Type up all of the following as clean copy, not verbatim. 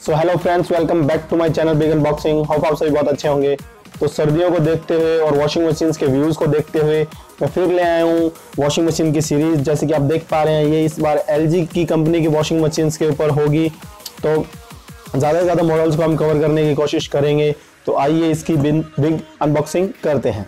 So hello friends, welcome back to my channel big unboxing. Hope आप सभी बहुत अच्छे होंगे। तो सर्दियों को देखते हुए और वॉशिंग मशीन के व्यूज़ को देखते हुए मैं फिर ले आया हूँ वॉशिंग मशीन की सीरीज़। जैसे कि आप देख पा रहे हैं, ये इस बार LG की कंपनी की वॉशिंग मशीन के ऊपर होगी। तो ज़्यादा से ज़्यादा मॉडल्स को हम कवर करने की कोशिश करेंगे। तो आइए इसकी बिग अनबॉक्सिंग करते हैं।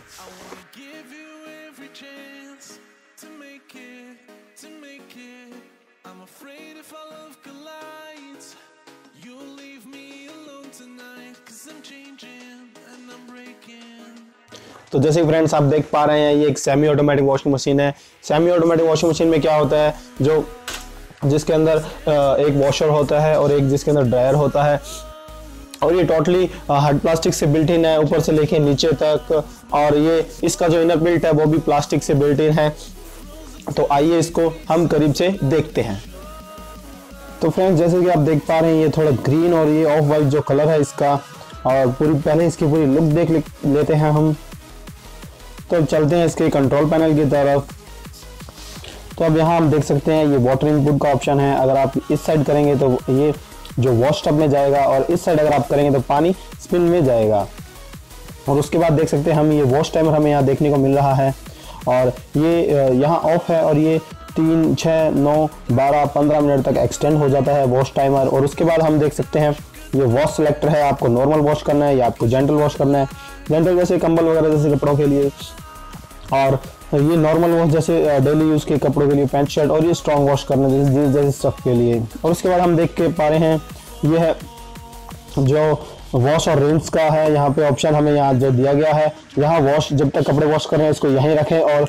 तो जैसे फ्रेंड्स आप देख पा रहे हैं, ये एक सेमी ऑटोमेटिक वॉशिंग मशीन है। सेमी ऑटोमेटिक वॉशिंग मशीन में क्या होता है, जिसके अंदर एक वॉशर होता है और एक जिसके अंदर ड्रायर होता है, और ये टोटली हार्ड प्लास्टिक से बिल्ट इन है, ऊपर से लेके नीचे तक। और ये इसका जो इनर बिल्ट है वो भी प्लास्टिक से बिल्ट इन है। तो आइए इसको हम करीब से देखते हैं। तो फ्रेंड्स जैसे कि आप देख पा रहे हैं, ये थोड़ा ग्रीन और ये ऑफ वाइट जो कलर है इसका, और पहले इसकी पूरी लुक देख लेते हैं हम। तो अब चलते हैं इसके कंट्रोल पैनल की तरफ। तो अब यहाँ हम देख सकते हैं ये वाटर इनपुट का ऑप्शन है। अगर आप इस साइड करेंगे तो ये जो वॉश टब में जाएगा, और इस साइड अगर आप करेंगे तो पानी स्पिन में जाएगा। और उसके बाद देख सकते हैं हम, ये वॉश टाइमर हमें यहाँ देखने को मिल रहा है, और ये यहाँ ऑफ है, और ये 3, 6, 9, 12, 15 मिनट तक एक्सटेंड हो जाता है वॉश टाइमर। और उसके बाद हम देख सकते हैं ये वॉश सिलेक्टर है, आपको नॉर्मल वॉश करना है या आपको जेंटल वॉश करना है। जेंटल जैसे कंबल वगैरह जैसे कपड़ों के लिए, और ये नॉर्मल वॉश जैसे डेली यूज़ के कपड़ों के लिए, पैंट शर्ट, और ये स्ट्रॉन्ग वॉश करना जैसे स्टफ के लिए। और उसके बाद हम देख के पा रहे हैं, ये है जो वॉश और रिंस का है। यहाँ पे ऑप्शन हमें यहाँ जो दिया गया है, यहाँ वॉश जब तक कपड़े वॉश कर रहे हैं इसको यहीं रखें, और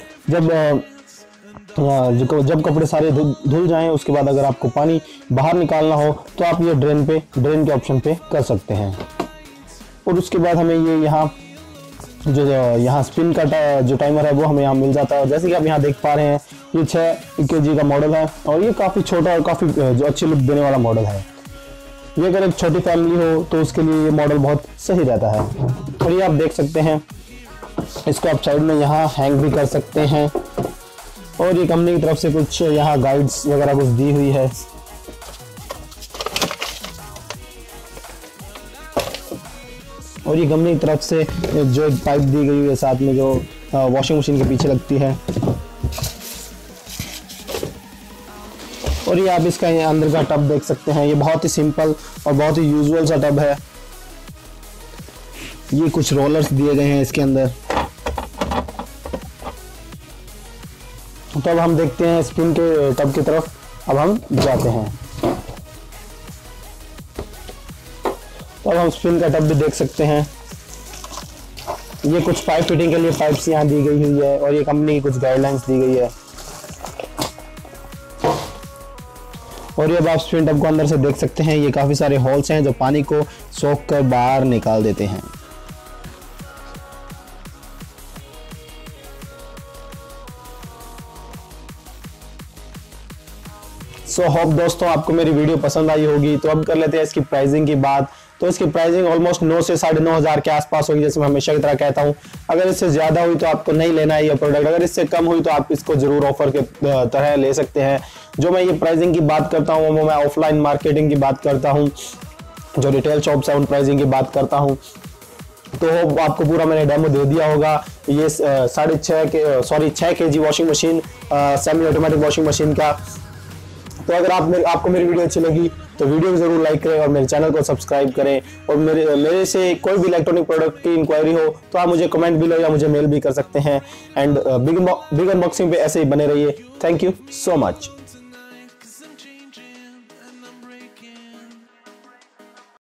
जब कपड़े सारे धुल जाएं उसके बाद अगर आपको पानी बाहर निकालना हो तो आप ये ड्रेन के ऑप्शन पे कर सकते हैं। और उसके बाद हमें ये यहाँ यहाँ स्पिन का जो टाइमर है वो हमें यहाँ मिल जाता है। जैसे कि आप यहाँ देख पा रहे हैं, ये 6 kg का मॉडल है, और ये काफ़ी छोटा और काफ़ी जो अच्छी लुक देने वाला मॉडल है। ये अगर एक छोटी फैमिली हो तो उसके लिए ये मॉडल बहुत सही रहता है। और ये आप देख सकते हैं, इसको आप साइड में यहाँ हैंग भी कर सकते हैं। और ये कंपनी की तरफ से कुछ यहाँ गाइड्स वगैरह कुछ दी हुई है। और ये कंपनी की तरफ से जो पाइप दी गई है साथ में, जो वॉशिंग मशीन के पीछे लगती है। और ये आप इसका अंदर का टब देख सकते हैं, ये बहुत ही सिंपल और बहुत ही यूजुअल सा टब है। ये कुछ रोलर्स दिए गए हैं इसके अंदर। तो अब हम देखते हैं स्पिन के टब की तरफ, अब हम जाते हैं। तो अब हम स्पिन का टब भी देख सकते हैं। ये कुछ पाइप फिटिंग के लिए पाइप्स यहाँ दी गई हुई है, और ये कंपनी की कुछ गाइडलाइंस दी गई है। और ये अब आप स्पिन टब को अंदर से देख सकते हैं, ये काफ़ी सारे होल्स हैं जो पानी को सोख कर बाहर निकाल देते हैं। सो होप दोस्तों आपको मेरी वीडियो पसंद आई होगी। तो अब कर लेते हैं इसकी प्राइसिंग की बात। तो इसकी प्राइसिंग ऑलमोस्ट 9 से 9,500 के आसपास होगी, जैसे मैं हमेशा की तरह कहता हूँ। अगर इससे ज़्यादा हुई तो आपको नहीं लेना है ये प्रोडक्ट, अगर इससे कम हुई तो आप इसको ज़रूर ऑफर के तरह ले सकते हैं। जो मैं ये प्राइसिंग की बात करता हूँ वो मैं ऑफलाइन मार्केटिंग की बात करता हूँ, जो रिटेल शॉप्स है उन प्राइसिंग की बात करता हूँ। तो आपको पूरा मैंने डेमो दे दिया होगा। ये 6 kg washing machine, semi automatic washing machine का। तो अगर आपको मेरी वीडियो अच्छी लगी तो वीडियो को जरूर लाइक करें और मेरे चैनल को सब्सक्राइब करें। और मेरे से कोई भी इलेक्ट्रॉनिक प्रोडक्ट की इंक्वायरी हो तो आप मुझे कमेंट बिलो या मुझे मेल भी कर सकते हैं। एंड बिग अनबॉक्सिंग पे ऐसे ही बने रहिए। Thank you so much.